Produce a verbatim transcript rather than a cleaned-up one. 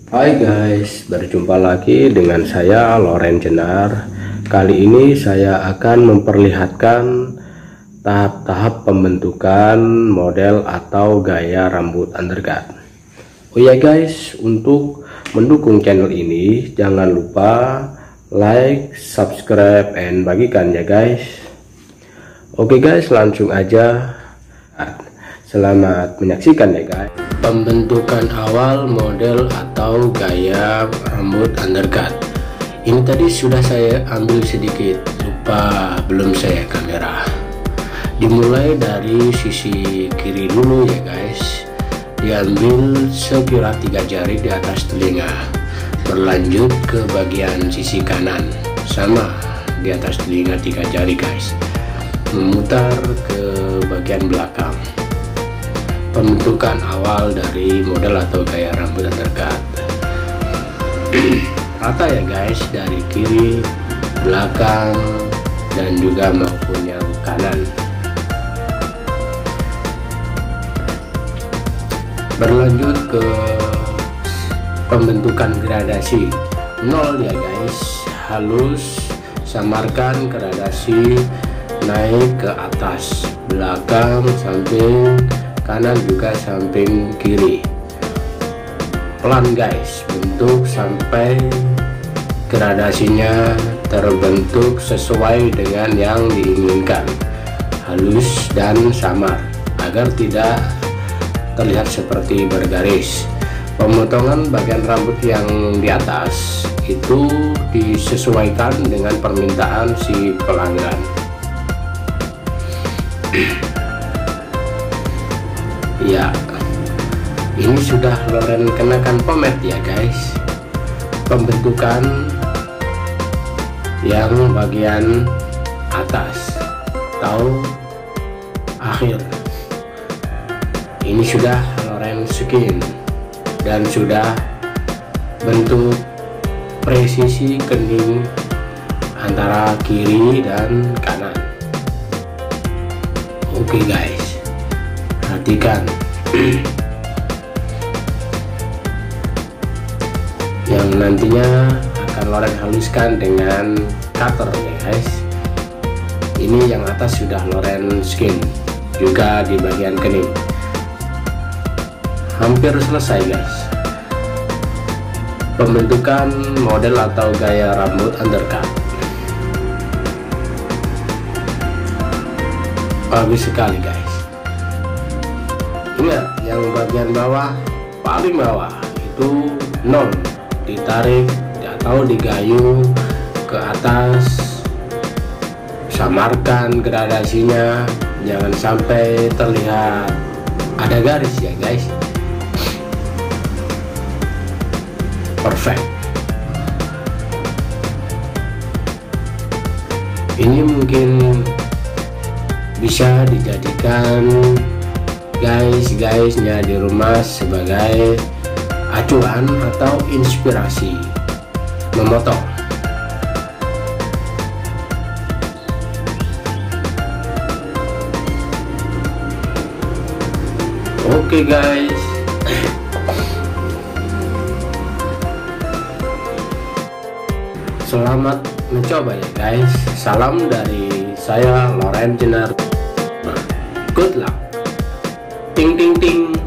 Hai guys, berjumpa lagi dengan saya Loren Jenar. Kali ini saya akan memperlihatkan tahap-tahap pembentukan model atau gaya rambut undercut. Oh ya guys, untuk mendukung channel ini jangan lupa like, subscribe, and bagikan ya guys. Oke guys, langsung aja. Selamat menyaksikan ya guys. Pembentukan awal model atau gaya rambut undercut. Ini tadi sudah saya ambil sedikit, lupa belum saya kamera. Dimulai dari sisi kiri dulu ya guys. Diambil sekira tiga jari di atas telinga. Berlanjut ke bagian sisi kanan, sama di atas telinga tiga jari guys. Memutar ke bagian belakang. Pembentukan awal dari model atau gaya rambut undercut. Rata ya guys, dari kiri, belakang, dan juga maupun yang kanan. Berlanjut ke pembentukan gradasi. Nol ya guys, halus, samarkan gradasi, naik ke atas, belakang, samping, kanan juga samping kiri. Pelan guys, bentuk sampai gradasinya terbentuk sesuai dengan yang diinginkan, halus dan samar, agar tidak terlihat seperti bergaris. Pemotongan bagian rambut yang di atas itu disesuaikan dengan permintaan si pelanggan. Ya, ini sudah Loren kenakan pomade ya guys. Pembentukan yang bagian atas atau akhir ini sudah Loren skin dan sudah bentuk presisi kening antara kiri dan kanan. Oke guys, perhatikan. Yang nantinya akan Loren haluskan dengan cutter ya guys. Ini yang atas sudah Loren skin, juga di bagian kening. Hampir selesai guys pembentukan model atau gaya rambut undercut. Bagus sekali guys. Ingat, yang bagian bawah, paling bawah itu nol, ditarik atau digayung ke atas. Samarkan gradasinya, jangan sampai terlihat ada garis ya guys. Perfect. Ini mungkin bisa dijadikan guys-guysnya di rumah sebagai acuan atau inspirasi memotong. Oke guys, selamat mencoba ya guys. Salam dari saya Loren Jenar. Good luck. Ting ting ting.